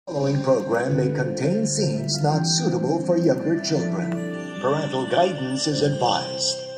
The following program may contain scenes not suitable for younger children. Parental guidance is advised.